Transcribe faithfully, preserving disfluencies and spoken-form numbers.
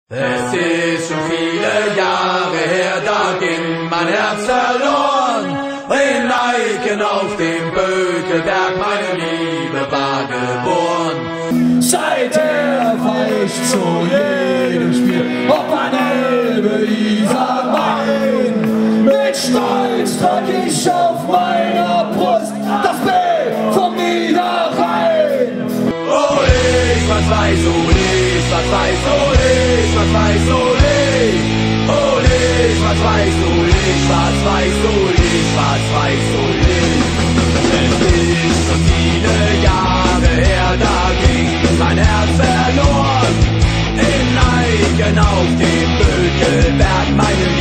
Es ist schon viele Jahre her, da ging mein Herz verloren. In Eiken auf dem Bökelberg, meine Liebe war geboren. Seither fahr ich zu jedem Spiel, ob an Elbe, Isar, Main. Mit Stolz trag ich auf meiner Brust das Bild vom Niederrhein. Oh, ich was weiß, oh, ich was weiß, oh, ich was weiß, oh, ich. Oh, ich was weiß, oh, ich was weiß, oh, ich was weiß, oh, ich. Es ist schon viele Jahre her, da ging mein Herz verloren. In Eiken auf dem Bökelberg, meine